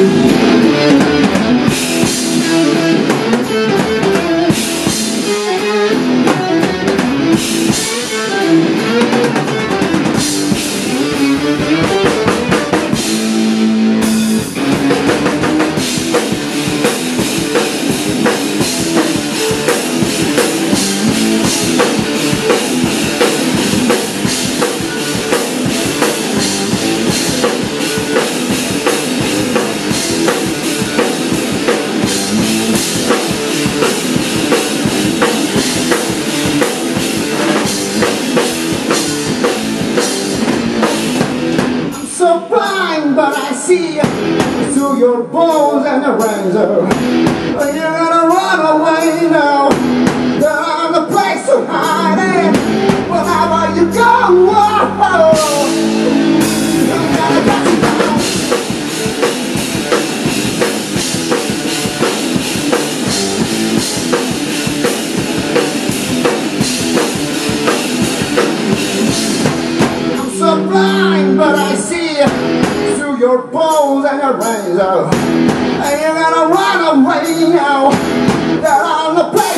But I see through your bones and the razor. You're gonna run away now. There's a place to hide it. Wherever you go, you're gonna get it down. I'm so blind, but I see your bones and your razor, and you're gonna run away now. They're on the place.